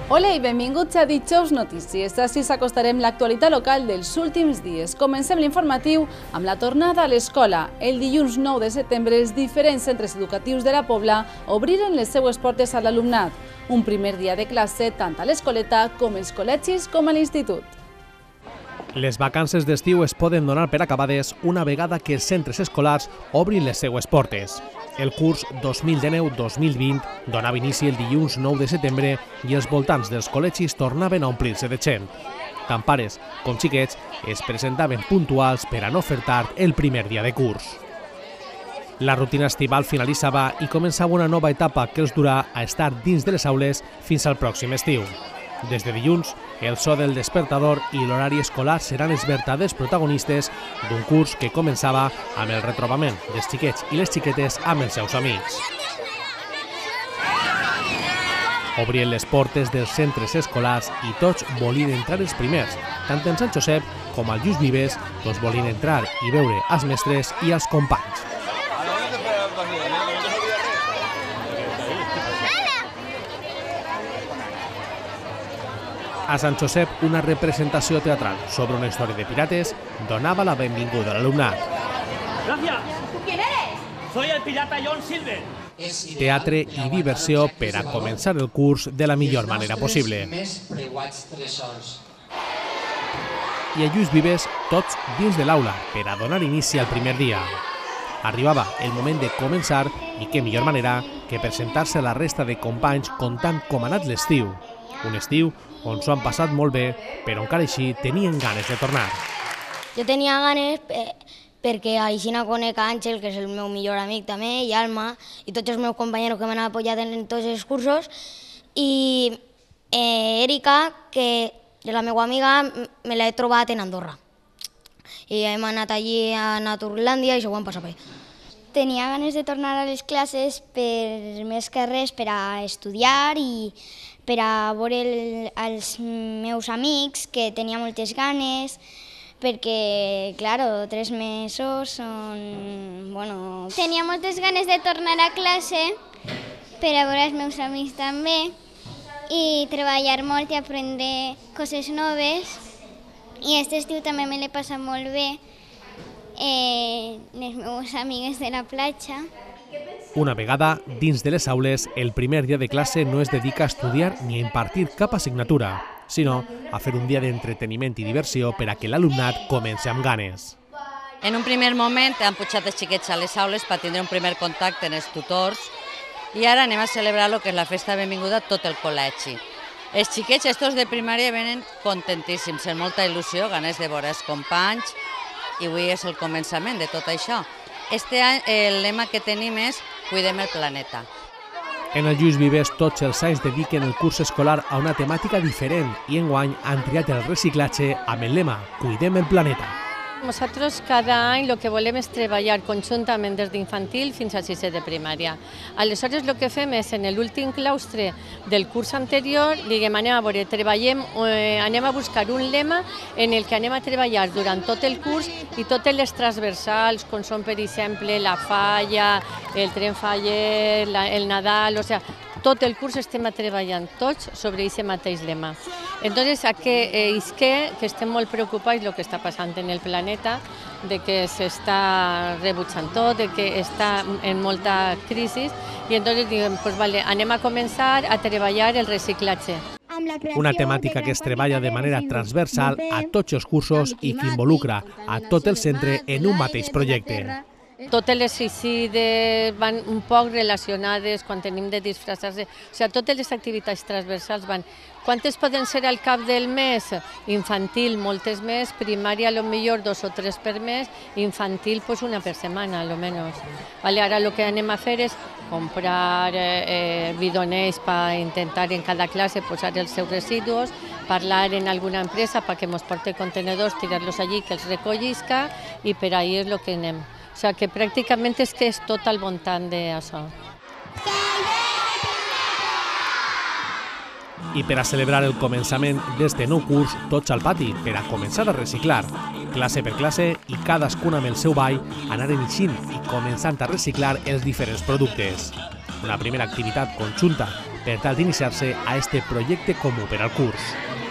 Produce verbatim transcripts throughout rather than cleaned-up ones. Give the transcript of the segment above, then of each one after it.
Hola i benvinguts a Dijous Notícies. Així s'acostarem l'actualitat local dels últims dies. Comencem l'informatiu amb la tornada a l'escola. El dilluns nou de setembre, els diferents centres educatius de la Pobla obriren les seues portes a l'alumnat. Un primer dia de classe tant a l'escoleta com als col·legis com a l'institut. Les vacances d'estiu es poden donar per acabades una vegada que els centres escolars obrin les seues portes. El curs dos mil dinou dos mil vint donava inici el dilluns nou de setembre i els voltants dels col·legis tornaven a omplir-se de gent. Tant pares com xiquets es presentaven puntuals per a no fer tard el primer dia de curs. La rutina estival finalitzava i començava una nova etapa que els durà a estar dins de les aules fins al pròxim estiu. Des de dilluns, el so del despertador i l'horari escolar seran els verdaders protagonistes d'un curs que començava amb el retrobament dels xiquets i les xiquetes amb els seus amics. Obrien les portes dels centres escolars i tots volien entrar els primers, tant en Sant Josep com al Lluís Vives, tots volien entrar i veure els mestres i els companys. A Sant Josep, una representació teatral sobre una història de pirates donava la benvinguda a l'alumnat. Gracias. ¿Quién eres? Soy el pirata John Silver. Teatre i diversió per a començar el curs de la millor manera possible. I a Lluís Vives, tots dins de l'aula per a donar inici al primer dia. Arribava el moment de començar i què millor manera que presentar-se a la resta de companys contant com ha anat l'estiu. Un estiu on s'ho han passat molt bé, però encara així tenien ganes de tornar. Jo tenia ganes perquè així no conec a Àngel, que és el meu millor amic també, i Alma, i tots els meus companys que m'han apoyat en tots els cursos, i Erika, que és la meva amiga, me l'he trobat en Andorra. I hem anat allí a Naturlàndia i s'ho han passat bé. Tenia ganes de tornar a les classes per més que res per a estudiar i per a veure el, els meus amics, que tenia moltes ganes, perquè, claro, tres mesos són... bueno... Tenia moltes ganes de tornar a classe per a veure els meus amics també i treballar molt i aprendre coses noves. I aquest estiu també me l'he passat molt bé eh, les meves amigues de la platja. Una vegada dins de les aules, el primer dia de classe no es dedica a estudiar ni a impartir cap assignatura, sinó a fer un dia d'entreteniment i diversió per a que l'alumnat comenci amb ganes. En un primer moment han pujat els xiquets a les aules per tindre un primer contacte amb els tutors i ara anem a celebrar el que és la festa de benvinguda a tot el col·legi. Els xiquets estos de primària venen contentíssims, amb molta il·lusió, ganes de veure els companys i avui és el començament de tot això. Este any el lema que tenim és Cuidem el planeta. En el Lluís Vives tots els anys dediquen el curs escolar a una temàtica diferent i enguany han triat el reciclatge amb el lema Cuidem el planeta. Nosaltres cada any el que volem és treballar conjuntament des d'infantil fins a sisè de primària. Aleshores el que fem és en l'últim claustre del curs anterior, diguem, anem a veure, treballem, eh, anem a buscar un lema en el que anem a treballar durant tot el curs i totes les transversals, com són per exemple la falla, el tren faller, la, el Nadal, o sigui, tot el curs estem treballant tots sobre aquest mateix lema. Entonces, que, és que, que estem molt preocupats del que està passant en el planeta, de que s'està rebutjant tot, de que està en molta crisi, i entonces diguem, pues vale, anem a començar a treballar el reciclatge. Una temàtica que es treballa de manera transversal a tots els cursos i que involucra a tot el centre en un mateix projecte. Totes les suïcides van un poc relacionades quan tenim de disfressar-se. O sigui, totes les activitats transversals van. Quantes poden ser al cap del mes? Infantil, moltes més. Primària, a lo millor dos o tres per mes. Infantil, pues una per setmana, a lo menos. Vale, ara el que anem a fer és comprar eh, bidoners per intentar en cada classe posar els seus residus, parlar en alguna empresa perquè ens porti contenedors, tirar-los allí, que els recollisca, i per ahí és el que anem. O sigui que pràcticament és que és tot al voltant d'això. I per a celebrar el començament d'este nou curs, tots al pati, per a començar a reciclar. Classe per classe i cadascuna amb el seu ball anaren eixint i començant a reciclar els diferents productes. Una primera activitat conjunta per tal d'iniciar-se a este projecte comú per al curs.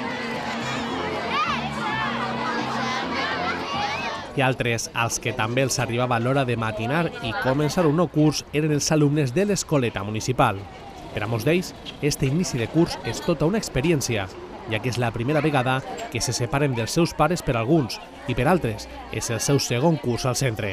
I altres, als que també els arribava l'hora de matinar i començar un nou curs, eren els alumnes de l'Escoleta Municipal. Per a molts d'ells, este inici de curs és tota una experiència, ja que és la primera vegada que se separen dels seus pares per alguns i per altres és el seu segon curs al centre.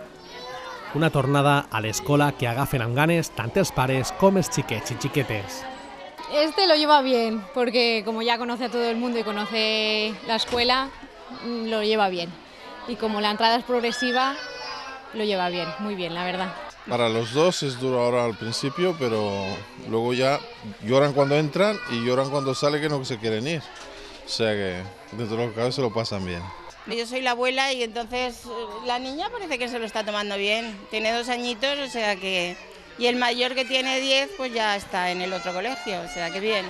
Una tornada a l'escola que agafen amb ganes tant els pares com els xiquets i xiquetes. Este lo lleva bien, porque como ya conoce a todo el mundo y conoce la escuela, lo lleva bien. Y como la entrada es progresiva, lo lleva bien, muy bien, la verdad. Para los dos es duro ahora al principio, pero luego ya lloran cuando entran y lloran cuando salen que no se quieren ir. O sea que dentro de lo que cabe se lo pasan bien. Yo soy la abuela y entonces la niña parece que se lo está tomando bien. Tiene dos añitos, o sea que... Y el mayor que tiene diez, pues ya está en el otro colegio, o sea que bien.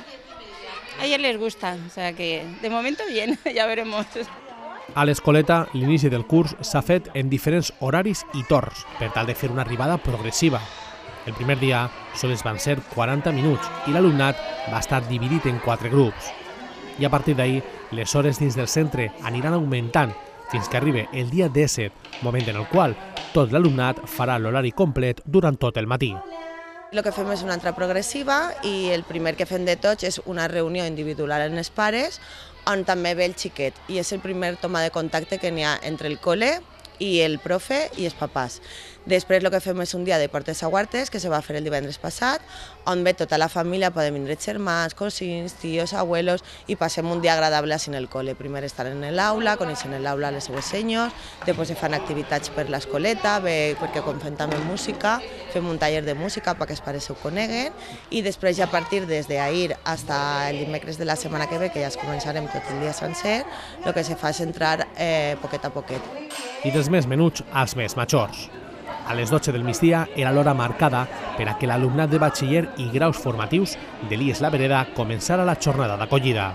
A ellos les gusta, o sea que de momento bien, ya veremos. A l'Escoleta, l'inici del curs s'ha fet en diferents horaris i torns, per tal de fer una arribada progressiva. El primer dia sols van ser quaranta minuts i l'alumnat va estar dividit en quatre grups. I a partir d'ahir, les hores dins del centre aniran augmentant fins que arribi el dia disset, moment en el qual tot l'alumnat farà l'horari complet durant tot el matí. El que fem és una entrada progressiva i el primer que fem de tots és una reunió individual amb els pares on també ve el xiquet i és el primer toma de contacte que n'hi ha entre el col·le i el profe i els papàs. Després el que fem és un dia de portes a guartes que se va fer el divendres passat, on ve tota la família, poden vindre germans, cosins, tios, abuelos i passem un dia agradable en el col·le. Primer estar en l'aula, coneixen l'aula les seues senyors, després se fan activitats per l'escoleta, perquè com fem també música, fem un taller de música perquè els pares ho coneguen i després ja a partir des d'ahir fins el dimecres de la setmana que ve, que ja es començarem tot el dia sencer, el que se fa és entrar eh, poquet a poquet. I dels més menuts als més majors. A les dotze del migdia era l'hora marcada per a que l'alumnat de batxiller i graus formatius de l'I E S La Vereda començara la jornada d'acollida.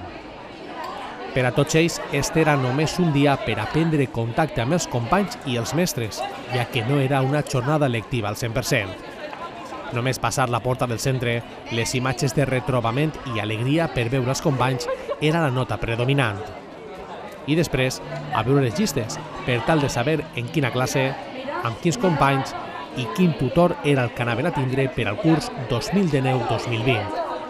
Per a tots ells, este era només un dia per a prendre contacte amb els companys i els mestres, ja que no era una jornada lectiva al cent per cent. Només passar la porta del centre, les imatges de retrobament i alegria per veure els companys era la nota predominant. I després, a veure les llistes, per tal de saber en quina classe, amb quins companys i quin tutor era el que anaven a tindre per al curs dos mil dinou dos mil vint.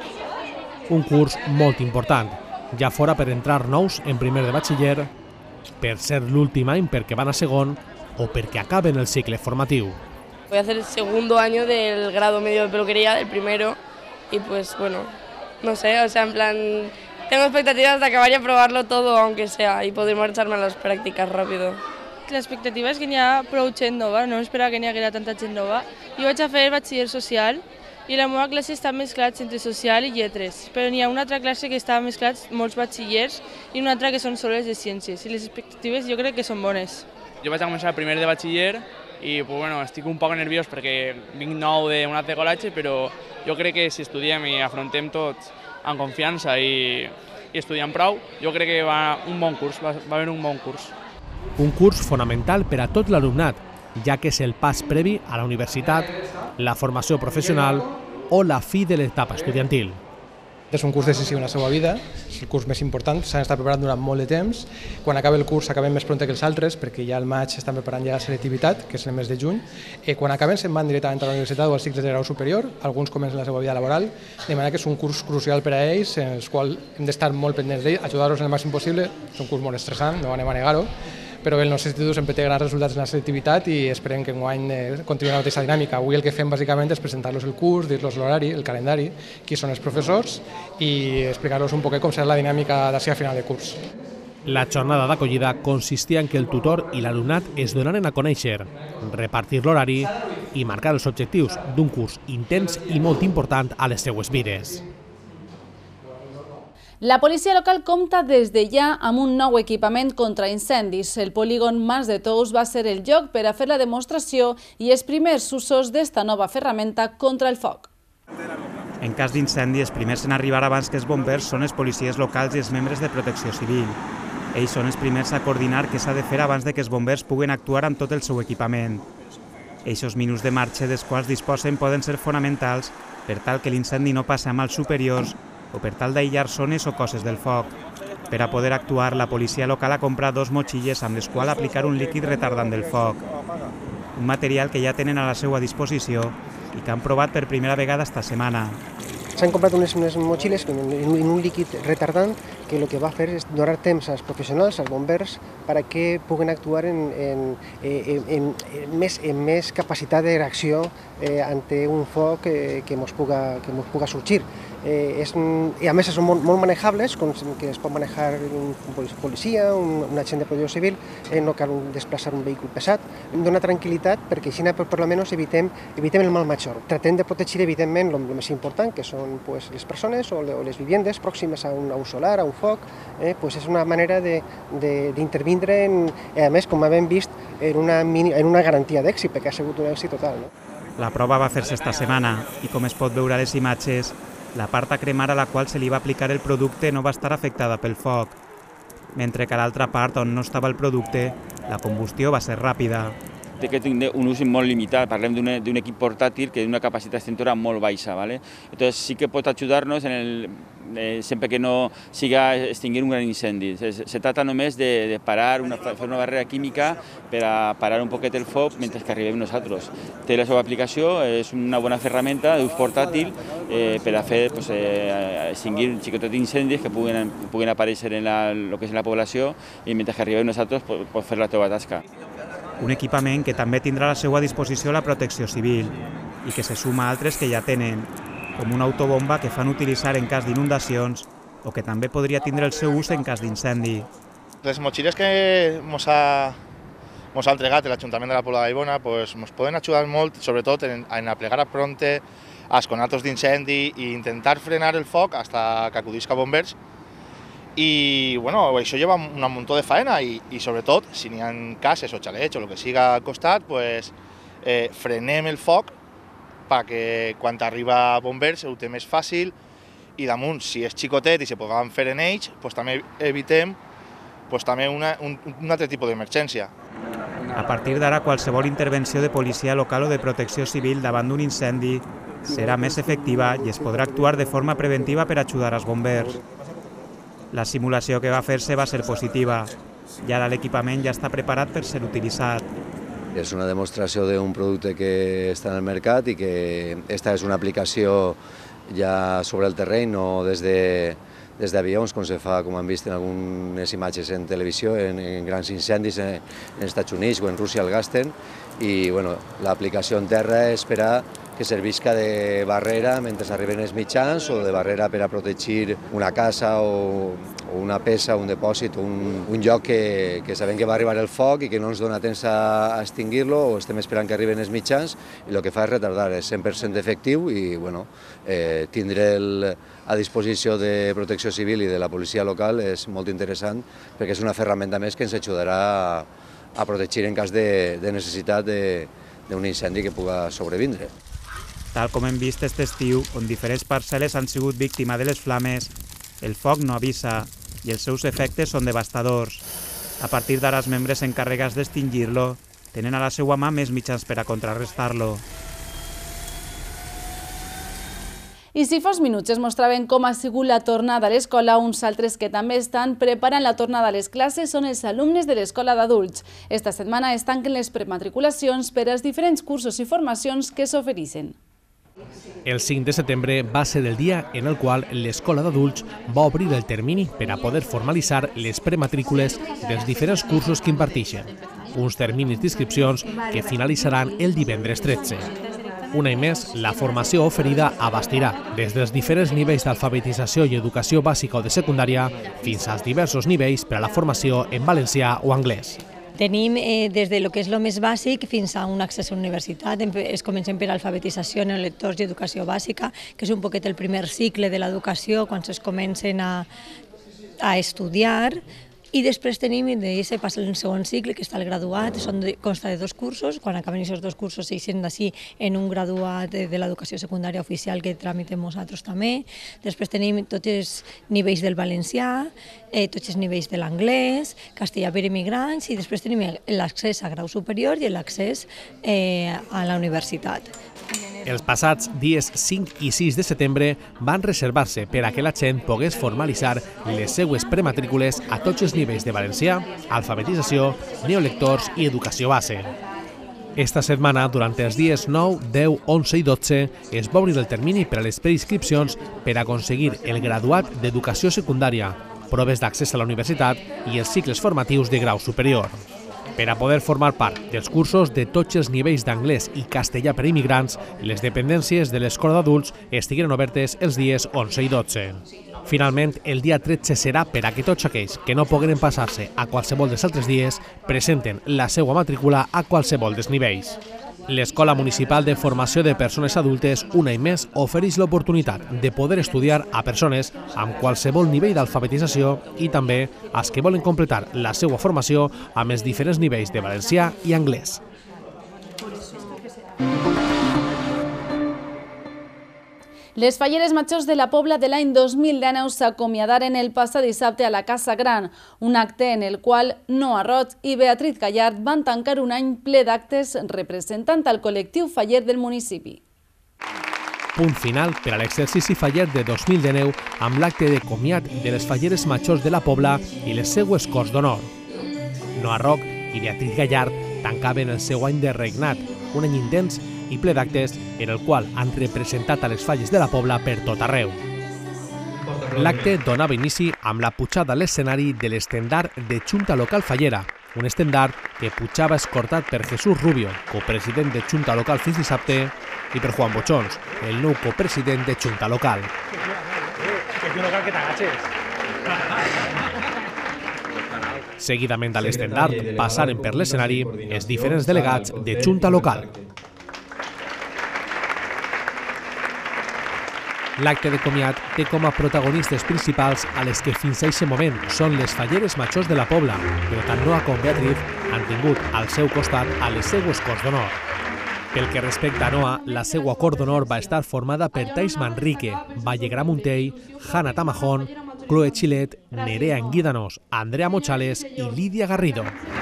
Un curs molt important, ja fora per entrar nous en primer de batxiller, per ser l'últim any perquè van a segon o perquè acaben el cicle formatiu. Voy a hacer el segundo año del grado medio de peluquería, del primero, y pues bueno, no sé, o sea, en plan, tengo expectativas de acabar y aprobarlo todo, aunque sea, y poder marcharme a las prácticas rápido. L'expectativa és que n'hi ha prou gent nova, no esperava que n'hi haguera tanta gent nova. Jo vaig a fer batxiller social i la meva classe està mesclats entre social i lletres, però n'hi ha una altra classe que està mesclats molts batxillers i una altra que són soles de ciències, i les expectatives jo crec que són bones. Jo vaig a començar el primer de batxiller i pues, bueno, estic un poc nerviós perquè vinc nou d'un altre col·legi, però jo crec que si estudiem i afrontem tots amb confiança i, i estudiem prou, jo crec que va un bon curs, va, va haver un bon curs. Un curs fonamental per a tot l'alumnat, ja que és el pas previ a la universitat, la formació professional o la fi de l'etapa estudiantil. És un curs decisiu en la seva vida, és el curs més important, s'han estat preparant durant molt de temps. Quan acabi el curs acabem més prompte que els altres, perquè ja al maig estan preparant ja la selectivitat, que és el mes de juny. Eh, quan acaben se'n van directament a la universitat o als cicles de grau superior, alguns comencen la seva vida laboral, de manera que és un curs crucial per a ells, en el qual hem d'estar molt pendents d'ells, ajudar-los el màxim possible. És un curs molt estressant, no anem a negar-ho, però el nostre institut sempre té grans resultats en la selectivitat i esperem que enguany eh, continuï la mateixa dinàmica. Avui el que fem bàsicament és presentar-los el curs, dir-los l'horari, el calendari, qui són els professors i explicar-los un poquet com serà la dinàmica d'ací a final de curs. La jornada d'acollida consistia en que el tutor i l'alumnat es donaren a conèixer, repartir l'horari i marcar els objectius d'un curs intens i molt important a les seues vides. La policia local compta des de ja amb un nou equipament contra incendis. El polígon Mas de Tous va ser el lloc per a fer la demostració i els primers usos d'esta nova ferramenta contra el foc. En cas d'incendi, els primers en arribar abans que els bombers són els policies locals i els membres de protecció civil. Ells són els primers a coordinar què s'ha de fer abans de que els bombers puguen actuar amb tot el seu equipament. Eixos minuts de marxa dels quals disposen poden ser fonamentals per tal que l'incendi no passi a mals superiors o per tal d'aïllar zones o coses del foc. Per a poder actuar, la policia local ha comprat dos motxilles amb les quals aplicar un líquid retardant del foc. Un material que ja tenen a la seva disposició i que han provat per primera vegada esta setmana. S'han comprat unes, unes motxilles en un líquid retardant que el que va a fer és donar temps als professionals, als bombers, perquè puguen actuar en, en, en, en, en, més, en més capacitat de reacció eh, ante un foc eh, que ens puga, que mos puga sorgir. Eh, és, I a més són molt, molt manejables, com que es pot manejar un, un policia, un, un agent de protecció civil, eh, no cal desplaçar un vehicle pesat. Dona tranquil·litat perquè així per, per almenys evitem, evitem el mal major. Tratem de protegir evidentment el més important, que són pues, les persones o les viviendes pròximes a un, a un solar, a un foc. Eh, pues és una manera d'intervindre, a més, com hem vist, en una, en una garantia d'èxit, perquè ha sigut un èxit total. No? La prova va fer-se esta setmana i, com es pot veure a les imatges, la part a cremar a la qual se li va aplicar el producte no va estar afectada pel foc, mentre que a l'altra part, on no estava el producte, la combustió va ser ràpida. Té que tenir un ús molt limitat, parlem d'un equip portàtil que té una capacitat extintora molt baixa. ¿vale? Entonces sí que pot ajudar-nos en el, eh, sempre que no siga extingir un gran incendi. Se, se trata només de, de parar, una, fer una barrera química per a parar un poquet el foc mentre que arribem nosaltres. Té la seva aplicació, és una bona ferramenta d'ús portàtil eh, per a fer, pues, eh, extingir un xicotet d'incendis que puguen, puguen aparèixer en la, lo que és la població i mentre que arribem nosaltres pots fer la teva tasca. Un equipament que també tindrà a la seva disposició la protecció civil i que se suma a altres que ja tenen, com una autobomba que fan utilitzar en cas d'inundacions o que també podria tindre el seu ús en cas d'incendi. Les motxilles que ens ha, ha entregat l'Ajuntament de la Pobla d'Aibona pues, ens poden ajudar molt, sobretot en, en aplegar a pronte als conatos d'incendi i intentar frenar el foc fins que acudisca bombers. I bueno, això lleva un muntó de faena i, i sobretot, si n'hi ha cases o xalets o el que siga al costat, pues, eh, frenem el foc perquè quan arriba bombers ho té més fàcil i damunt, si és xicotet i se poden fer en ells, pues, també evitem pues, també una, un, un altre tipus d'emergència. A partir d'ara, qualsevol intervenció de policia local o de protecció civil davant d'un incendi serà més efectiva i es podrà actuar de forma preventiva per ajudar als bombers. La simulació que va fer-se va ser positiva i ara l'equipament ja està preparat per ser utilitzat. És una demostració d'un producte que està en el mercat i que esta és una aplicació ja sobre el terreny, no des de, des d'avions, com se fa, com han vist en algunes imatges en televisió, en, en grans incendis en, en Estats Units o en Rússia el gasten. I bueno, l'aplicació en terra és per a que servisca de barrera mentre arriben els mitjans o de barrera per a protegir una casa o, o una peça, un depòsit, un, un lloc que, que sabem que va arribar el foc i que no ens dona temps a, a extingir-lo o estem esperant que arriben els mitjans i el que fa és retardar, és cent per cent efectiu i bueno, eh, tindre el, a disposició de protecció civil i de la policia local és molt interessant perquè és una ferramenta més que ens ajudarà a, a protegir en cas de, de necessitat d'un incendi que puga sobrevindre. Tal com hem vist aquest estiu, on diferents parcel·les han sigut víctima de les flames, el foc no avisa i els seus efectes són devastadors. A partir d'ara, els membres encarregats d'extingir-lo tenen a la seva mà més mitjans per a contrarrestar-lo. I si fos minuts es mostraven com ha sigut la tornada a l'escola, uns altres que també estan preparant la tornada a les classes són els alumnes de l'escola d'adults. Esta setmana es tanquen les prematriculacions per als diferents cursos i formacions que s'ofereixen. El cinc de setembre va ser el dia en el qual l'escola d'adults va obrir el termini per a poder formalitzar les prematrícules dels diferents cursos que imparteixen, uns terminis d'inscripcions que finalitzaran el divendres tretze. Un any més, la formació oferida abastirà des dels diferents nivells d'alfabetització i educació bàsica o de secundària fins als diversos nivells per a la formació en valencià o anglès. Tenim eh, des de lo que és el més bàsic fins a un accés a la universitat. Es comencem per alfabetització, neolectors i educació bàsica, que és un poquet el primer cicle de l'educació, quan es comencen a, a estudiar, I després tenim, d'ese passa el segon cicle, que està el graduat, són de, consta de dos cursos, quan acaben aquests dos cursos s'eixen d'ací en un graduat de, de l'educació secundària oficial que tramitem nosaltres també. Després tenim tots els nivells del valencià, eh, tots els nivells de l'anglès, castellà per immigrants, i després tenim l'accés a grau superior i l'accés eh, a la universitat. Els passats dies cinc i sis de setembre van reservar-se per a que la gent pogués formalitzar les seues prematrícules a tots els nivells de valencià, alfabetització, neolectors i educació base. Esta setmana, durant els dies nou, deu, onze i dotze, es va obrir el termini per a les preinscripcions per aconseguir el graduat d'educació secundària, proves d'accés a la universitat i els cicles formatius de grau superior. Per a poder formar part dels cursos de tots els nivells d'anglès i castellà per a immigrants, les dependències de l'escola d'adults estigueren obertes els dies onze i dotze. Finalment, el dia tretze serà per a que tots aquells que no pogueren passar-se a qualsevol dels altres dies presenten la seva matrícula a qualsevol dels nivells. L'Escola Municipal de Formació de Persones Adultes, un any més, ofereix l'oportunitat de poder estudiar a persones amb qualsevol nivell d'alfabetització i també als que volen completar la seva formació amb els diferents nivells de valencià i anglès. Les falleres majors de la Pobla de l'any dos mil dinou s'acomiadaren el passat dissabte a la Casa Gran, un acte en el qual Noa Roig i Beatriz Gallard van tancar un any ple d'actes representant el col·lectiu faller del municipi. Punt final per a l'exercici faller de dos mil dinou amb l'acte de comiat de les falleres majors de la Pobla i les seues Corts d'Honor. Noa Roig i Beatriz Gallard tancaven el seu any de regnat, un any intens i ple d'actes en el qual han representat a les falles de la Pobla per tot arreu. L'acte donava inici amb la pujada a l'escenari de l'estendard de Junta Local Fallera, un estendard que pujava escortat per Jesús Rubio, copresident de Junta Local fins dissabte, i per Juan Bochons, el nou copresident de Junta Local. Seguidament a l'estendard passaren per l'escenari els diferents delegats de Junta Local. L'acte de comiat té com a protagonistes principals a les que fins a aquest moment són les falleres majors de la Pobla, però tant Noa com Beatriz han tingut al seu costat a les seues Corts d'Honor. Pel que respecta a Noa, la seva Cort d'Honor va estar formada per Tais Manrique, Vallegrà Muntell, Hanna Tamajón, Chloe Chilet, Nerea Enguídanos, Andrea Mochales i Lídia Garrido.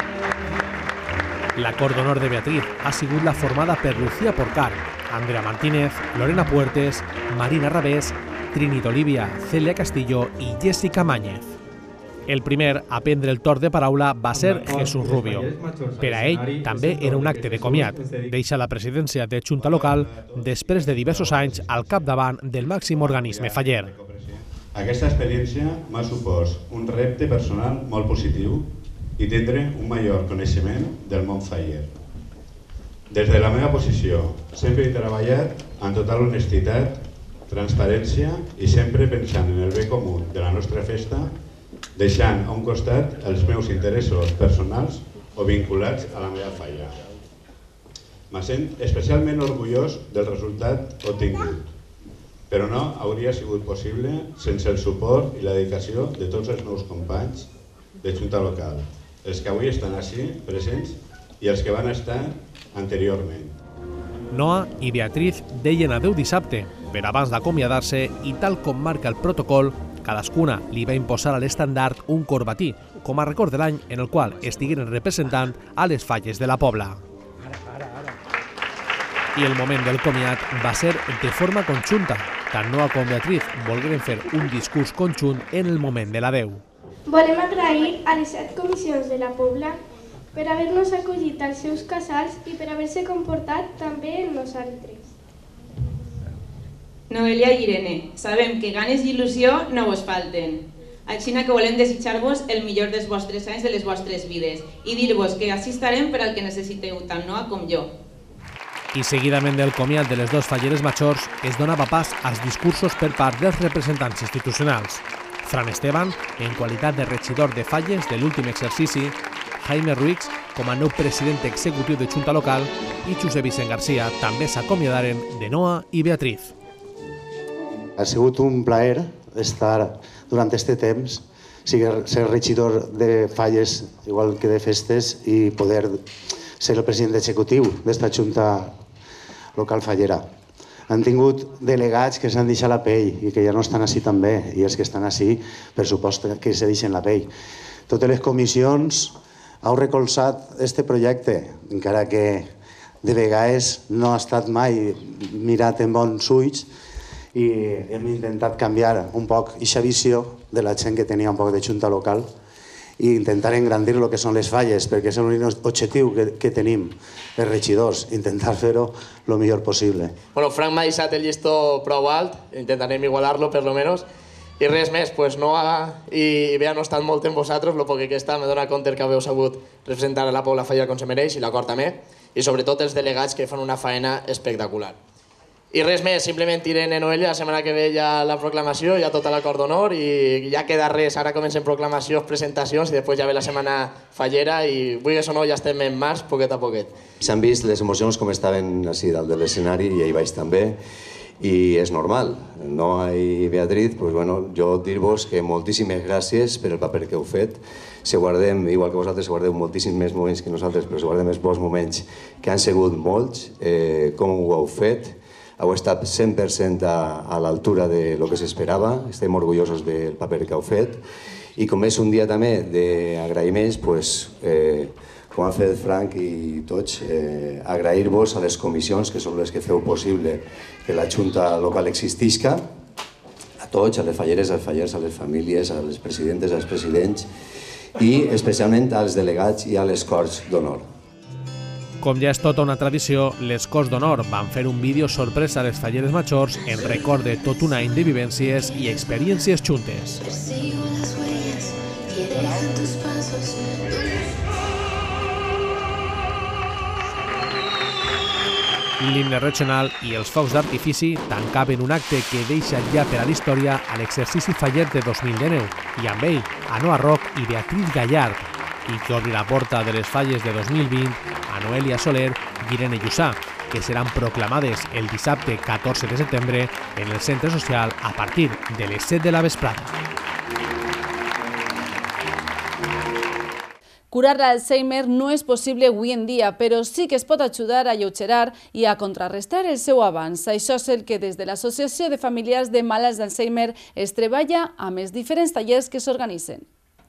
La Cort d'Honor de Beatriz ha sigut la formada per Lucía Porcar, Andrea Martínez, Lorena Puertes, Marina Rabés, Trinidad Olivia, Celia Castillo i Jessica Máñez. El primer a prendre el torn de paraula va ser Jesús Rubio. Per a ell també era un acte de comiat. Deixa la presidència de Junta Local després de diversos anys al capdavant del màxim organisme faller. Aquesta experiència m'ha supòs un repte personal molt positiu i tindre un major coneixement del món faller. Des de la meva posició, sempre he treballat amb total honestitat, transparència i sempre pensant en el bé comú de la nostra festa, deixant a un costat els meus interessos personals o vinculats a la meva falla. Me sent especialment orgullós del resultat obtingut, però no hauria sigut possible sense el suport i la dedicació de tots els meus companys de Junta Local, els que avui estan així presents i els que van estar anteriorment. Noa i Beatriz deien adeu dissabte, però abans d'acomiadar-se i tal com marca el protocol, cadascuna li va imposar a l'estandard un corbatí, com a record de l'any en el qual estigueren representant a les falles de la Pobla. I el moment del comiat va ser de forma conjunta. Tant Noa com Beatriz volgueren fer un discurs conjunt en el moment de l'adeu. Volem agrair a les set comissions de la Pobla per haver-nos acollit als seus casals i per haver-se comportat també amb nosaltres. Noelia i Irene, sabem que ganes i il·lusió no vos falten. Així que volem desitjar-vos el millor dels vostres anys de les vostres vides i dir-vos que així estarem per al que necessiteu, tant Noa com jo. I seguidament del comiat de les dues falleres majors es donava pas als discursos per part dels representants institucionals. Fran Esteban, en qualitat de regidor de falles de l'últim exercici, Jaime Ruiz, com a nou president executiu de Junta Local, i Josep Vicent García també s'acomiadaren de Noa i Beatriz. Ha sigut un plaer estar durant aquest temps ser regidor de falles igual que de festes i poder ser el president executiu d'esta Junta Local Fallera. Han tingut delegats que s'han deixat la pell i que ja no estan així també, i els que estan així, per supost que se deixen la pell. Totes les comissions heu recolzat este projecte, encara que de vegades no ha estat mai mirat en bons ulls, i hem intentat canviar un poc aquesta visió de la gent que tenia un poc de junta local i intentar engrandir el que són les falles, perquè és l'únic objectiu que, que tenim els regidors, intentar fer-ho el millor possible. Bueno, Frank m'ha deixat el llistó prou alt, intentarem igualar-lo per lo menos, i res més, pues no ha... i bé, no he estat molt en vosaltres, el poc que està, me dona compte que haveu sabut representar a la Pobla Fallera com se mereix i l'acord també, i sobretot els delegats que fan una faena espectacular. I res més, simplement tirem en Noelia, la setmana que ve ja la proclamació, ja tota l'acord d'honor i ja queda res, ara comencen proclamacions, presentacions i després ja ve la setmana fallera i vulguis o no ja estem en març, poquet a poquet. S'han vist les emocions com estaven així dalt de l'escenari i ahí baix també i és normal, no hi Beatriz, doncs bueno, jo dir-vos que moltíssimes gràcies per el paper que heu fet. Se guardem, igual que vosaltres, se guardeu moltíssims més moments que nosaltres, però se guardem els bons moments que han sigut molts, eh, com ho heu fet. Heu estat cent per cent a, a l'altura de lo que s'esperava, estem orgullosos del paper que heu fet i com és un dia també d'agraïments, pues, eh, com ha fet Frank i tots, eh, agrair-vos a les comissions que són les que feu possible que la Junta Local existisca, a tots, a les falleres, als fallers, a les famílies, a les presidentes, als presidents i especialment als delegats i a les Corts d'Honor. Com ja és tota una tradició, les Corts d'Honor van fer un vídeo sorpresa a les falleres majors en record de tot un any de vivències i experiències juntes. L'himne regional i els focs d'artifici tancaven un acte que deixa ja per a la història a l'exercici faller de dos mil dinou i amb ell a Noa Roc i Beatriz Gallard, i que obri la porta de les falles de dos mil vint a Noelia Soler i Irene Llussà, que seran proclamades el dissabte catorze de setembre en el centre social a partir de les set de la vesprada. Curar l'Alzheimer no és possible avui en dia, però sí que es pot ajudar a alleugerar i a contrarrestar el seu avanç. Això és el que des de l'Associació de Familiars de Malalts d'Alzheimer es treballa amb els diferents tallers que s'organitzen.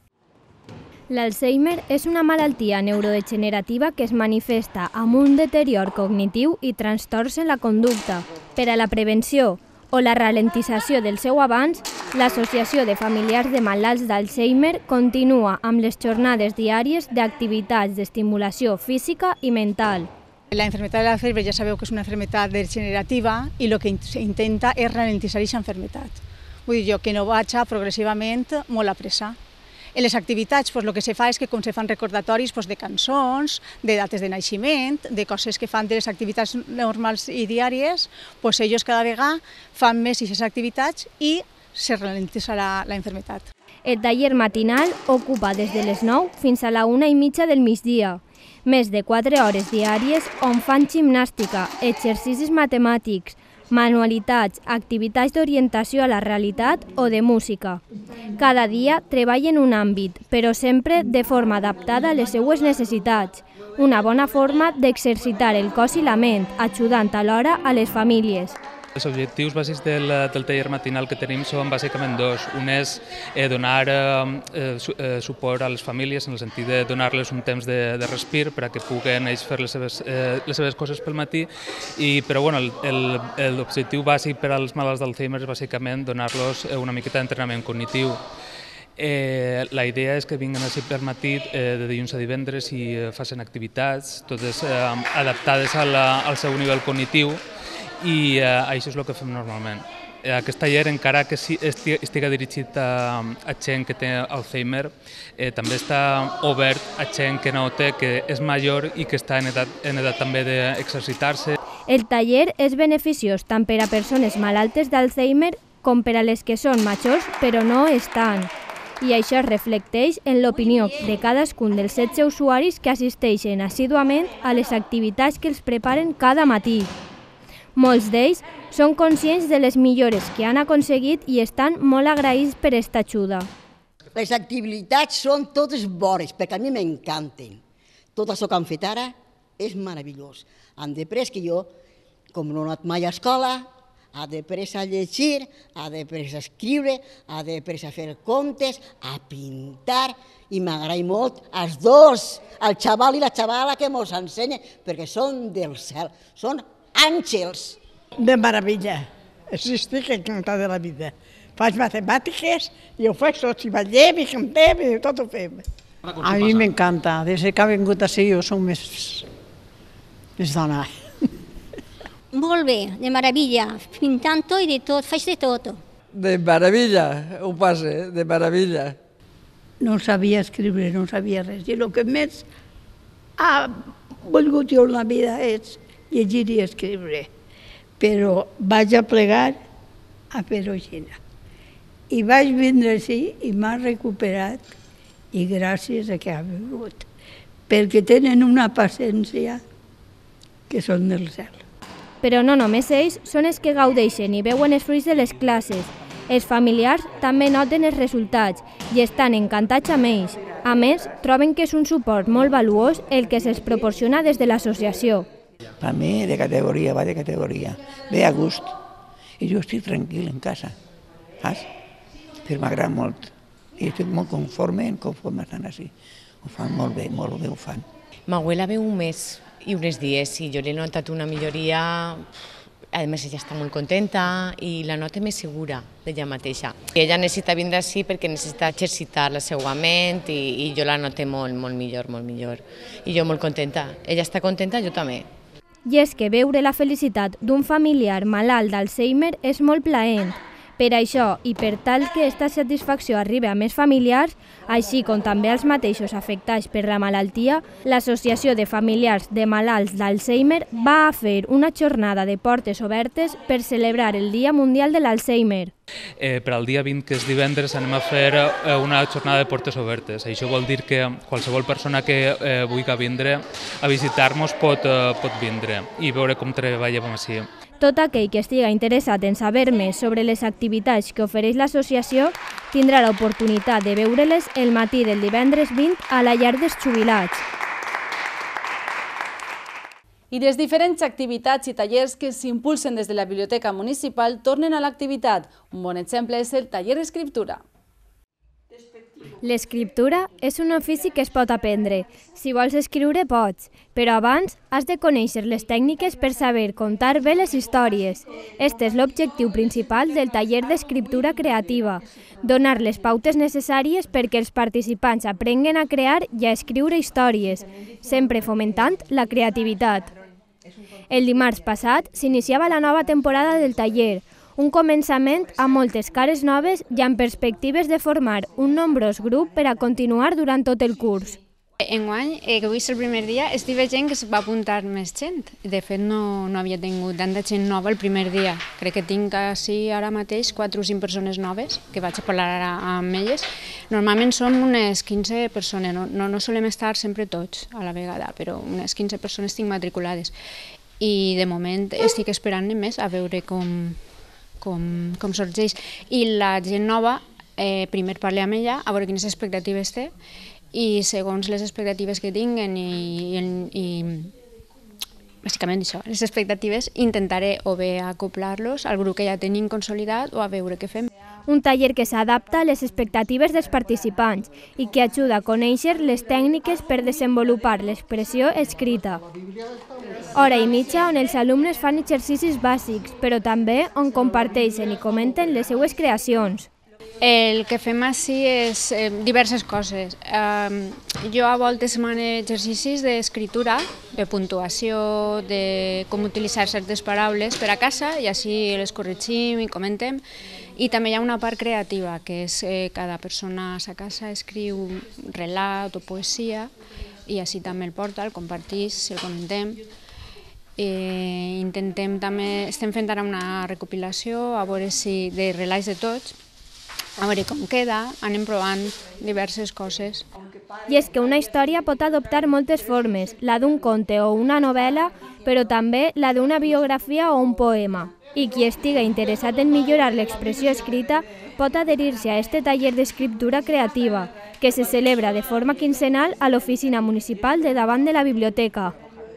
L'Alzheimer és una malaltia neurodegenerativa que es manifesta amb un deterior cognitiu i trastorns en la conducta. Per a la prevenció o la ralentització del seu avanç, l'Associació de Familiars de Malalts d'Alzheimer continua amb les jornades diàries d'activitats d'estimulació física i mental. La enfermedad de Alzheimer ya sabeu que és una enfermedad degenerativa i el que intenta és ralentitzar aquesta enfermedad. Vull dir jo que no vaig progressivament molt a pressa. En les activitats el que se fa és que com se fan recordatoris de cançons, de dates de naixement, de coses que fan de les activitats normals i diàries, ells cada vegada fan més aquestes activitats i se ralentitzarà la enfermedad. El taller matinal ocupa des de les nou fins a la una i mitja del migdia. Més de quatre hores diàries on fan gimnàstica, exercicis matemàtics, manualitats, activitats d'orientació a la realitat o de música. Cada dia treballen un àmbit, però sempre de forma adaptada a les seues necessitats. Una bona forma d'exercitar el cos i la ment, ajudant alhora a les famílies. Els objectius bàsics del, del taller matinal que tenim són bàsicament dos. Un és eh, donar eh, su, eh, suport a les famílies en el sentit de donar-les un temps de, de respir per a que puguen ells fer les seves, eh, les seves coses pel matí. I, però bueno, l'objectiu bàsic per als malalts d'Alzheimer és bàsicament donar-los una miqueta d'entrenament cognitiu. Eh, la idea és que vinguen així per matí eh, de dilluns a divendres i eh, facin activitats, totes eh, adaptades a la, al seu nivell cognitiu. I eh, això és el que fem normalment. Aquest taller, encara que estigui dirigit a, a gent que té Alzheimer, eh, també està obert a gent que no té, que és major i que està en edat, en edat també d'exercitar-se. El taller és beneficiós tant per a persones malaltes d'Alzheimer com per a les que són majors però no estan. I això es reflecteix en l'opinió de cadascun dels setze usuaris que assisteixen assíduament a les activitats que els preparen cada matí. Molts d'ells són conscients de les millores que han aconseguit i estan molt agraïts per aquesta ajuda. Les activitats són totes bones, perquè a mi m'encanten. Tot això que han fet ara és meravellós. Han després que jo, com no he anat mai a escola, ha d'aprendre a llegir, ha d'aprendre a escriure, ha d'aprendre a fer contes, a pintar, i m'agrada molt els dos, el xaval i la xavala que mos ensenyen, perquè són del cel, són àngels. De meravella, així estic encantada de la vida. Faig matemàtiques i ho faig tot, i ballem i cantem i tot ho fem. A mi m'encanta, des que ha vingut així jo soc més, més dona. Molt bé, de meravella, pintant tot i de tot, faig de tot. De meravella, ho passa, de meravella. No sabia escriure, no sabia res, i el que més ha volgut jo en la vida és llegir i escriure, però vaig a plegar a fer-ho així. I vaig vindre així i m'ha recuperat, i gràcies a que ha vingut, perquè tenen una paciència que són del cel. Però no només ells són els que gaudeixen i veuen els fruits de les classes. Els familiars també noten els resultats i estan encantats amb ells. A més, troben que és un suport molt valuós el que se'ls proporciona des de l'associació. Per mi, de categoria, va de categoria. Ve a gust. I jo estic tranquil en casa, saps? Però m'agrada molt. I estic molt conforme en conforme estan així. Ho fan molt bé, molt bé ho fan. Ma abuela ve un mes i uns dies i jo l'he notat una milloria. A més, ella està molt contenta i la nota més segura d'ella mateixa. Ella necessita vindre així perquè necessita exercitar la seva ment i, i jo la noto molt, molt millor, molt millor. I jo molt contenta. Ella està contenta, jo també. I és que veure la felicitat d'un familiar malalt d'Alzheimer és molt plaent. Per això, i per tal que aquesta satisfacció arribi a més familiars, així com també als mateixos afectats per la malaltia, l'Associació de Familiars de Malalts d'Alzheimer va a fer una jornada de portes obertes per celebrar el Dia Mundial de l'Alzheimer. Eh, per al dia vint, que és divendres, anem a fer eh, una jornada de portes obertes. Això vol dir que qualsevol persona que eh, vulgui vindre a visitar-nos pot, eh, pot vindre i veure com treballem així. Tot aquell que estigui interessat en saber més sobre les activitats que ofereix l'associació tindrà l'oportunitat de veure-les el matí del divendres vint a la llar dels jubilats. I les diferents activitats i tallers que s'impulsen des de la Biblioteca Municipal tornen a l'activitat. Un bon exemple és el taller d'escriptura. L'escriptura és un ofici que es pot aprendre. Si vols escriure, pots, però abans has de conèixer les tècniques per saber contar bé les històries. Este és l'objectiu principal del taller d'escriptura creativa, donar les pautes necessàries perquè els participants aprenguen a crear i a escriure històries, sempre fomentant la creativitat. El dimarts passat s'iniciava la nova temporada del taller, un començament amb moltes cares noves i amb perspectives de formar un nombrós grup per a continuar durant tot el curs. Enguany, eh, que avui és el primer dia, estic veient que es va apuntar més gent. De fet, no, no havia tingut tanta gent nova el primer dia. Crec que tinc així ara mateix quatre o cinc persones noves, que vaig a parlar ara amb elles. Normalment som unes quinze persones, no, no, no solem estar sempre tots a la vegada, però unes quinze persones tinc matriculades. I de moment estic esperant més a veure com... Com, com sorgeix. I la gent nova, eh, primer parlo amb ella, a veure quines expectatives té, i segons les expectatives que tinguen i, i, i bàsicament això, les expectatives, intentaré o bé acoplar-los al grup que ja tenim consolidat o a veure què fem. Un taller que s'adapta a les expectatives dels participants i que ajuda a conèixer les tècniques per desenvolupar l'expressió escrita. Hora i mitja on els alumnes fan exercicis bàsics, però també on comparteixen i comenten les seues creacions. El que fem així és eh, diverses coses. Eh, jo a voltes manejo exercicis d'escriptura, de puntuació, de com utilitzar certes paraules per a casa i així les corregim i comentem. I també hi ha una part creativa, que és eh, cada persona a sa casa escriu relat o poesia i així també el porta, el compartís, el comentem. Eh, intentem també, estem fent ara una recopilació a veure si de relats de tots, a veure com queda, anem provant diverses coses. I és que una història pot adoptar moltes formes, la d'un conte o una novel·la, però també la d'una biografia o un poema. I qui estiga interessat en millorar l'expressió escrita pot adherir-se a este taller d'escriptura creativa, que se celebra de forma quinzenal a l'oficina municipal de davant de la biblioteca.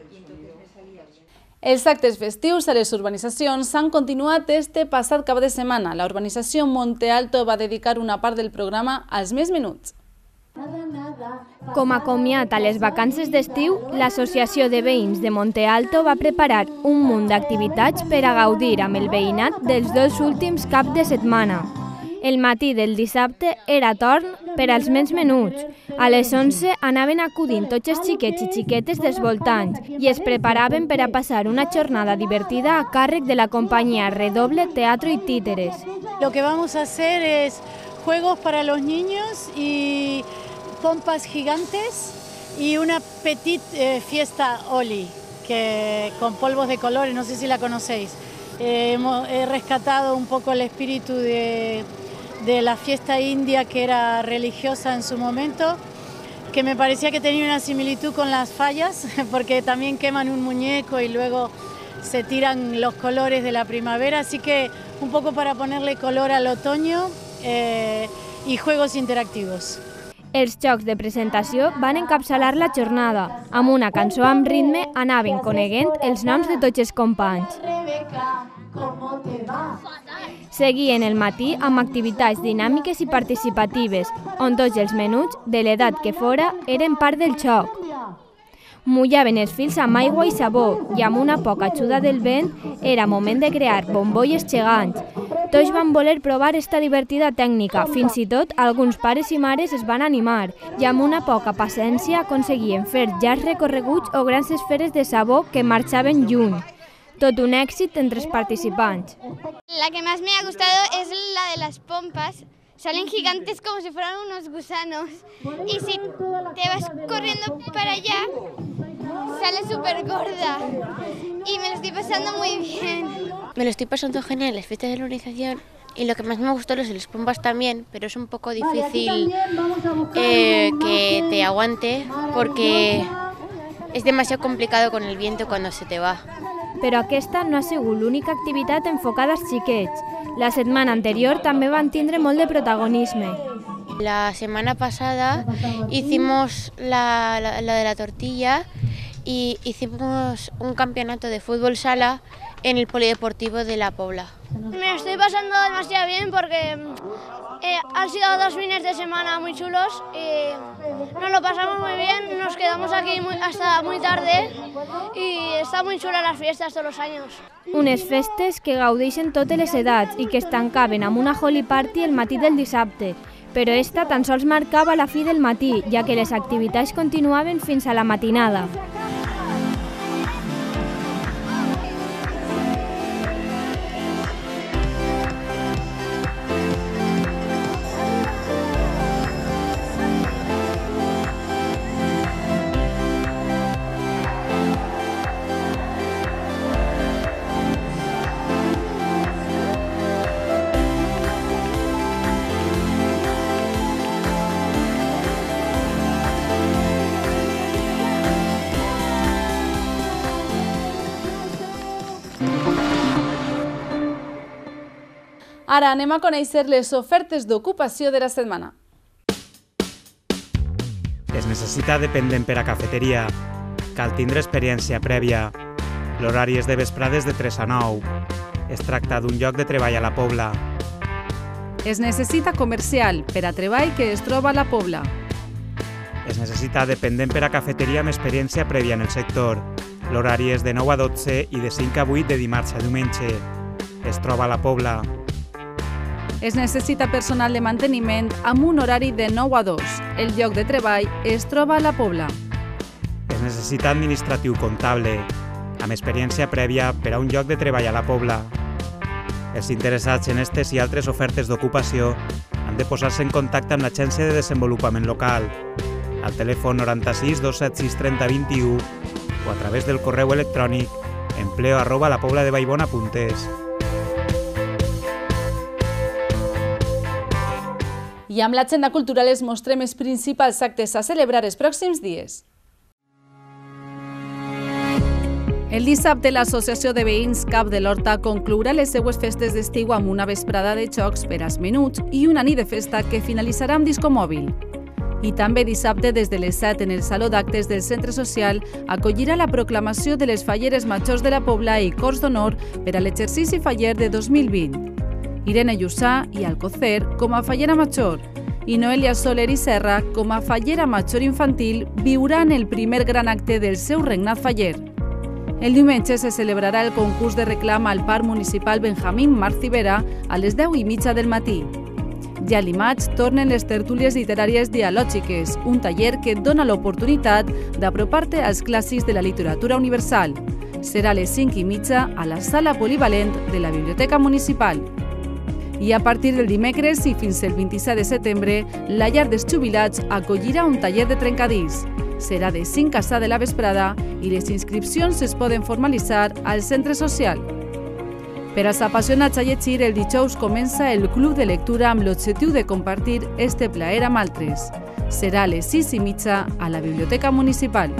Els actes festius a les urbanitzacions s'han continuat este passat cap de setmana. La urbanització Monte Alto va dedicar una part del programa als més menuts. Com a comiat a les vacances d'estiu, l'Associació de Veïns de Monte Alto va preparar un munt d'activitats per a gaudir amb el veïnat dels dos últims caps de setmana. El matí del dissabte era torn per als més menuts. A les onze anaven acudint tots els xiquets i xiquetes dels voltants i es preparaven per a passar una jornada divertida a càrrec de la companyia Redoble Teatro y Títeres. Lo que vamos a hacer es juegos para los niños y pompas gigantes y una petit eh, fiesta Oli que, con polvos de colores, no sé si la conocéis. Eh, hemos, he rescatado un poco el espíritu de... de la fiesta india que era religiosa en su momento, que me parecía que tenía una similitud con las fallas, porque también queman un muñeco y luego se tiran los colores de la primavera, así que un poco para ponerle color al otoño eh, y juegos interactivos. Els jocs de presentació van encapçalar la jornada. Amb una cançó amb ritme anaven coneguent els noms de tots els companys. Seguien el matí amb activitats dinàmiques i participatives, on tots els menuts, de l'edat que fora, eren part del joc. Mullaven els fils amb aigua i sabó i amb una poca ajuda del vent era moment de crear bombolles gegants. Tots van voler provar esta divertida tècnica, fins i tot alguns pares i mares es van animar i amb una poca paciència aconseguien fer llargs recorreguts o grans esferes de sabó que marxaven lluny. Tot un èxit entre els participants. La que más me ha gustado es la de las pompas. Salen gigantes como si fueran unos gusanos. Y si te vas corriendo para allá, sale súper gorda. Y me lo estoy pasando muy bien. Me lo estoy pasando genial en las fiestas de la organización. Y lo que más me gustó es las pompas también, pero es un poco difícil eh, que te aguante porque es demasiado complicado con el viento cuando se te va. Però aquesta no ha sigut l'única activitat enfocada als xiquets. La setmana anterior també van tindre molt de protagonisme. La semana pasada hicimos la, la, la de la tortilla y hicimos un campeonato de fútbol sala en el polideportivo de La Pobla. Me estoy pasando demasiado bien porque eh, han sido dos fines de semana muy chulos y nos lo pasamos muy bien, nos quedamos aquí muy, hasta muy tarde y está muy chula las fiestas todos los años. Unes festes que gaudeixen totes les edats i que es tancaven amb una holy party el matí del dissabte, però esta tan sols marcava la fi del matí, ja que les activitats continuaven fins a la matinada. Ara anem a conèixer les ofertes d'ocupació de la setmana. Es necessita dependent per a cafeteria. Cal tindre experiència prèvia. L'horari és de vesprades de tres a nou. Es tracta d'un lloc de treball a la Pobla. Es necessita comercial per a treball que es troba a la Pobla. Es necessita dependent per a cafeteria amb experiència prèvia en el sector. L'horari és de nou a dotze i de cinc a vuit de dimarts a diumenge. Es troba a la Pobla. Es necessita personal de manteniment amb un horari de nou a dos. El lloc de treball es troba a la Pobla. Es necessita administratiu comptable, amb experiència prèvia per a un lloc de treball a la Pobla. Els interessats en aquestes i altres ofertes d'ocupació han de posar-se en contacte amb l'Agència de Desenvolupament Local, al telèfon noranta-sis dos set sis trenta vint-i-u o a través del correu electrònic empleo arroba lapobladevallbona punt es. I I amb l'agenda cultural es mostrem els principals actes a celebrar els pròxims dies. El dissabte, l'Associació de Veïns Cap de l'Horta conclourà les seues festes d'estiu amb una vesprada de jocs per als menuts i una nit de festa que finalitzarà amb disco mòbil. I també dissabte, des de les set, en el Saló d'Actes del Centre Social, acollirà la proclamació de les falleres majors de la Pobla i Cors d'Honor per a l'exercici faller de dos mil vint. Irene Llussà i Alcocer com a fallera major i Noelia Soler i Serra com a fallera major infantil viuran el primer gran acte del seu regnat faller. El diumenge se celebrarà el concurs de reclam al Parc Municipal Benjamín Marcibera a les deu i mitja del matí. Ja a l'Imaig tornen les tertúlies literàries dialògiques, un taller que et dona l'oportunitat d'apropar-te als clàssics de la literatura universal. Serà a les cinc i mitja a la sala polivalent de la Biblioteca Municipal. I a partir del dimecres i fins el vint-i-set de setembre, la llar dels jubilats acollirà un taller de trencadís. Serà de cinc a set de la vesprada i les inscripcions es poden formalitzar al centre social. Per als apassionats a llegir, el dijous comença el Club de Lectura amb l'objectiu de compartir este plaer amb altres. Serà a les sis i mitja a la Biblioteca Municipal.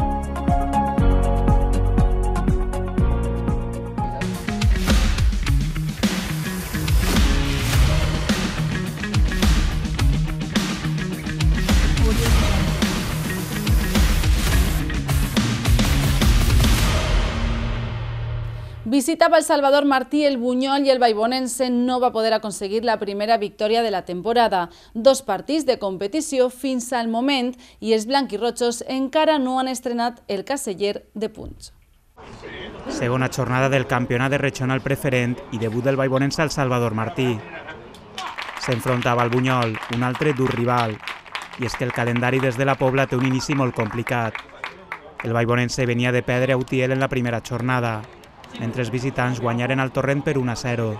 Visitava el Salvador Martí, el Buñol i el Vallbonense no va poder aconseguir la primera victòria de la temporada. Dos partits de competició fins al moment i els blanquirrotxos encara no han estrenat el caseller de punts. Segona jornada del campionat de regional preferent i debut del Vallbonense al Salvador Martí. S'enfrontava al Buñol, un altre dur rival, i és que el calendari des de la Pobla té un inici molt complicat. El Vallbonense venia de perdre a Utiel en la primera jornada, mentre els visitants guanyaren al Torrent per un a zero.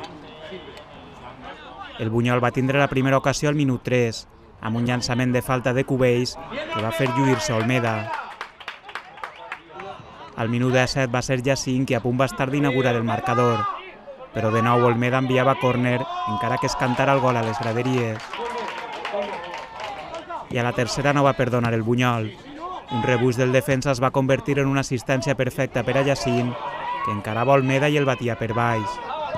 El Buñol va tindre la primera ocasió al minut tres, amb un llançament de falta de Cubells que va fer lluir-se Olmeda. Al minut disset va ser Jacint qui a punt va estar d'inaugurar el marcador, però de nou Olmeda enviava córner encara que es cantara el gol a les graderies. I a la tercera no va perdonar el Buñol. Un rebuig del defensa es va convertir en una assistència perfecta per a Jacint, que encarava Olmeda i el batia per baix.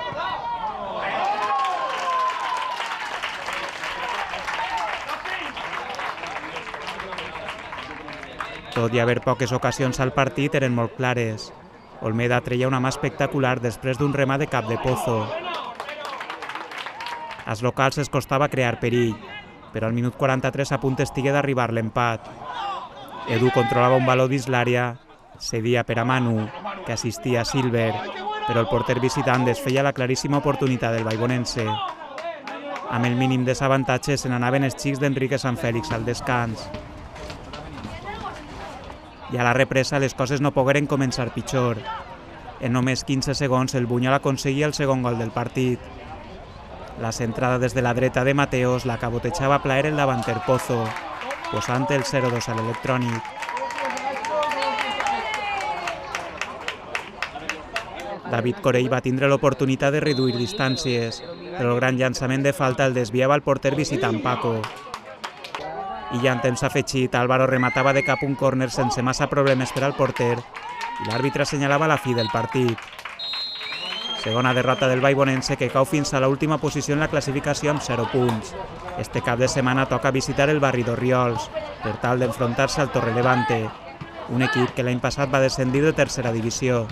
Tot i haver poques ocasions al partit, eren molt clares. Olmeda treia una mà espectacular després d'un remat de cap de Pozo. Als locals es costava crear perill, però al minut quaranta-tres a punt estigué d'arribar l'empat. Edu controlava un baló dins l'àrea, cedia per a Manu, que assistia a Silver, però el porter visitant desfeia la claríssima oportunitat del Vallbonense. Amb el mínim desavantatge se n'anaven els xics d'Enrique Sant Fèlix al descans. I a la represa les coses no pogueren començar pitjor. En només quinze segons el Buñol aconseguia el segon gol del partit. La centrada des de la dreta de Mateos la cabotejava a plaer el davanter Pozo, posant el zero dos a l'electrònic. David Corell va tindre l'oportunitat de reduir distàncies, però el gran llançament de falta el desviava el porter visitant Paco. I ja en temps afegit, Álvaro rematava de cap un córner sense massa problemes per al porter i l'àrbitre assenyalava la fi del partit. Segona derrota del Vallbonense que cau fins a l'última posició en la classificació amb zero punts. Este cap de setmana toca visitar el barri d'Orriols per tal d'enfrontar-se al Torrelevante, un equip que l'any passat va descendir de tercera divisió.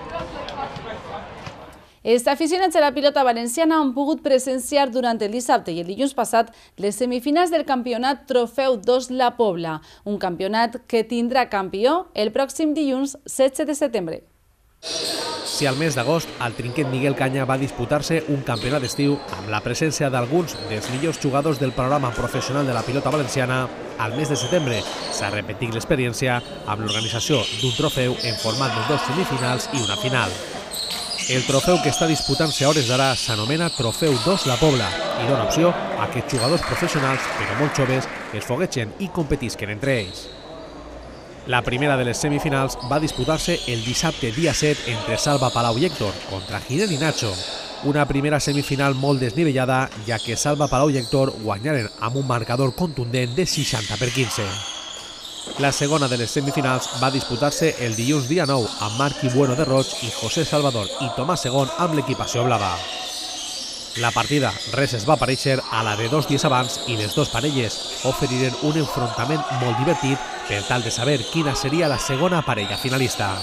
Els aficionats de la pilota valenciana han pogut presenciar durant el dissabte i el dilluns passat les semifinals del campionat Trofeu dos La Pobla, un campionat que tindrà campió el pròxim dilluns setze de setembre. Si al mes d'agost al Trinquet Miguel Canya va disputar-se un campionat d'estiu amb la presència d'alguns dels millors jugadors del panorama professional de la pilota valenciana, al mes de setembre s'ha repetit l'experiència amb l'organització d'un trofeu en format de dos semifinals i una final. El trofeu que està disputant-se a hores d'ara s'anomena Trofeu dos La Pobla i dona opció a que jugadors professionals, però molt joves, es foguegen i competisquen entre ells. La primera de les semifinals va disputar-se el dissabte dia set entre Salva Palau i Héctor contra Giner i Nacho. Una primera semifinal molt desnivellada, ja que Salva Palau i Héctor guanyaren amb un marcador contundent de seixanta per quinze. La segona de les semifinals va disputar-se el dilluns dia nou amb Marc Bueno de Roig i José Salvador i Tomàs Segon amb l'equipació blava. La partida res es va aparèixer a la de dos dies abans i les dues parelles oferiren un enfrontament molt divertit per tal de saber quina seria la segona parella finalista.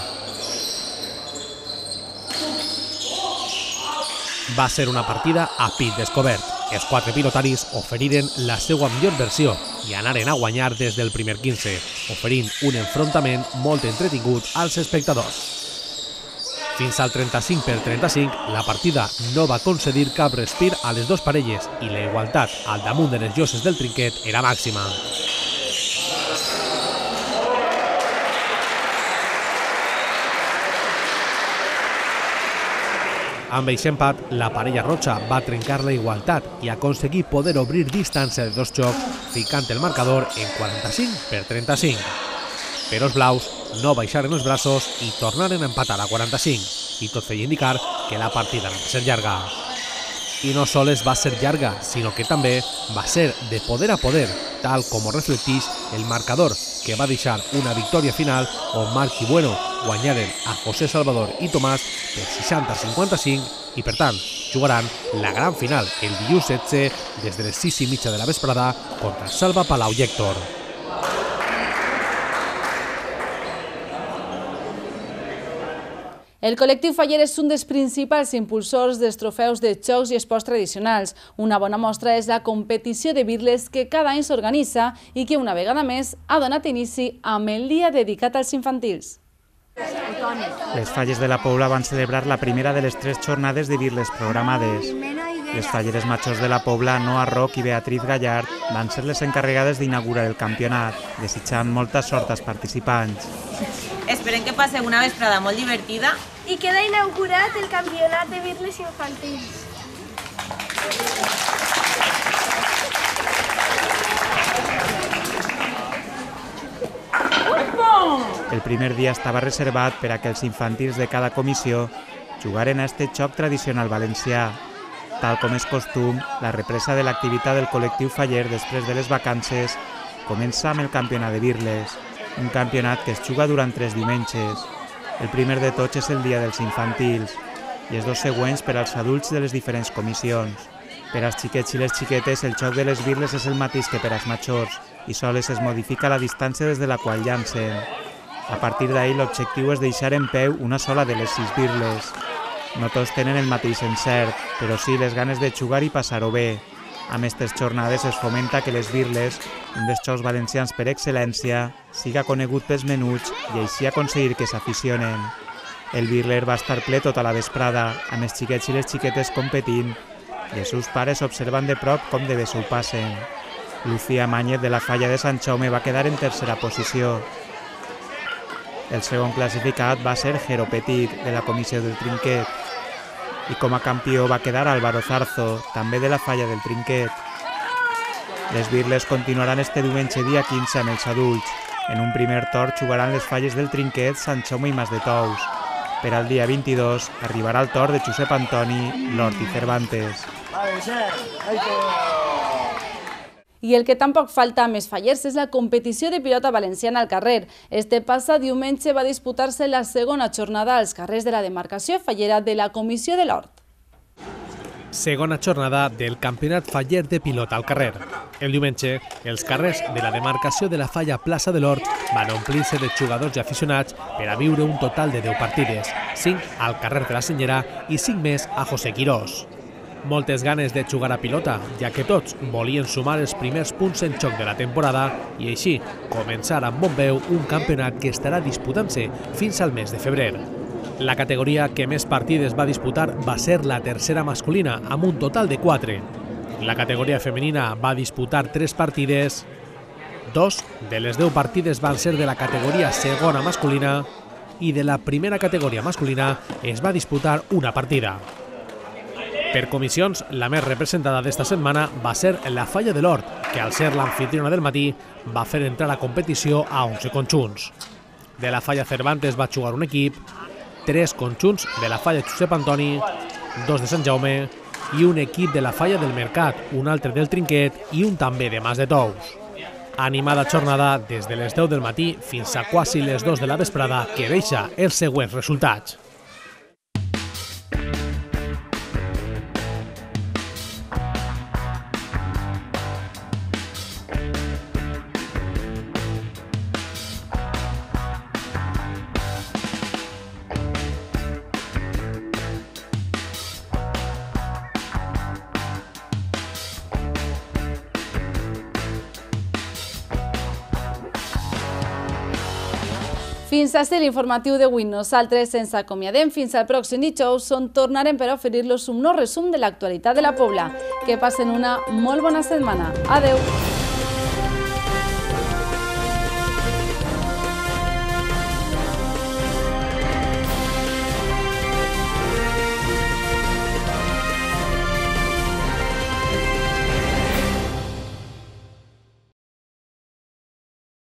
Va ser una partida a pit descobert. Els quatre pilotaris oferiren la seva millor versió i anaren a guanyar des del primer quinze, oferint un enfrontament molt entretingut als espectadors. Fins al trenta-cinc per trenta-cinc, la partida no va concedir cap respir a les dues parelles i la igualtat al damunt de les lloses del trinquet era màxima. Amb aquest empat, la parella roja va trencar la igualtat i aconseguir poder obrir distància de dos jocs, ficant el marcador en quaranta-cinc per trenta-cinc. Però els blaus no baixaren els braços i tornaren a empatar a quaranta-cinc, i tot feia indicar que la partida no va ser llarga. I no sols va ser llarga, sinó que també va ser de poder a poder, tal com ho reflecteix el marcador, que va deixar una victòria final on Marc i Bueno guanyaren a José Salvador i Tomàs per seixanta a cinquanta-cinc i, per tant, jugaran la gran final el dilluns setze des de les sis i mitja de la vesprada contra Salva Palau i Héctor. El col·lectiu Faller és un dels principals impulsors dels trofeus de jocs i esports tradicionals. Una bona mostra és la competició de birles que cada any s'organitza i que una vegada més ha donat inici amb el dia dedicat als infantils. Les Falles de la Pobla van celebrar la primera de les tres jornades de birles programades. Les falleres majors de la Pobla, Noa Roc i Beatriz Gallard, van ser les encarregades d'inaugurar el campionat, desitjant molta sort als participants. Esperem que passeu una vesprada molt divertida. I queda inaugurat el campionat de birles infantils. El primer dia estava reservat per a que els infantils de cada comissió jugaren a aquest joc tradicional valencià. Tal com és costum, la represa de l'activitat del col·lectiu Faller després de les vacances comença amb el campionat de birles, un campionat que es juga durant tres diumenges. El primer de tots és el dia dels infantils i els dos següents per als adults de les diferents comissions. Per als xiquets i les xiquetes el joc de les birles és el mateix que per als majors i sols es modifica la distància des de la qual llancen. A partir d'ahir l'objectiu és deixar en peu una sola de les sis birles. No tots tenen el mateix encert, però sí les ganes de jugar i passar-ho bé. Amb aquestes jornades es fomenta que les birles, un dels jocs valencians per excel·lència, siga conegut pels menuts i així aconseguir que s'aficionen. El birler va estar ple tota la vesprada, amb els xiquets i les xiquetes competint, i els seus pares observant de prop com de bé s'ho passen. Lucía Mañez de la Falla de Sant Jaume va quedar en tercera posició. El segon classificat va ser Jero Petit, de la comissió del trinquet. I com a campió va quedar Álvaro Zarzo, també de la Falla del Trinquet. Les birles continuaran este diumenge dia quinze amb els adults. En un primer torn jugaran les Falles del Trinquet, Sant Jaume i Mas de Tous. Per al dia vint-i-dos arribarà el torn de Josep Antoni, Lort i Cervantes. I el que tampoc falta a més Fallers és la competició de pilota valenciana al carrer. Este passat diumenge va disputar-se la segona jornada als carrers de la demarcació fallera de la Comissió de l'Hort. Segona jornada del Campionat Faller de pilota al carrer. El diumenge, els carrers de la demarcació de la Falla Plaça de l'Hort van omplir-se de jugadors i aficionats per a viure un total de deu partides, cinc al carrer de la Senyera i cinc més a José Quirós. Moltes ganes de jugar a pilota, ja que tots volien sumar els primers punts en joc de la temporada i així començar amb bon veu un campionat que estarà disputant-se fins al mes de febrer. La categoria que més partides va disputar va ser la tercera masculina, amb un total de quatre. La categoria femenina va disputar tres partides. Dos de les deu partides van ser de la categoria segona masculina i de la primera categoria masculina es va disputar una partida. Per comissions, la més representada d'esta setmana va ser la Falla de l'Hort, que al ser l'anfitriona del matí va fer entrar a la competició a onze conjunts. De la Falla Cervantes va jugar un equip, tres conjunts de la Falla Josep Antoni, dos de Sant Jaume i un equip de la Falla del Mercat, un altre del Trinquet i un també de Mas de Tous. Animada jornada des de les deu del matí fins a quasi les dues de la vesprada, que deixa els següents resultats. Fins així l'informatiu d'avui. Nosaltres ens acomiadem fins al pròxim dijous, on tornarem per oferir-los un nou resum de l'actualitat de la Pobla. Que passen una molt bona setmana. Adeu!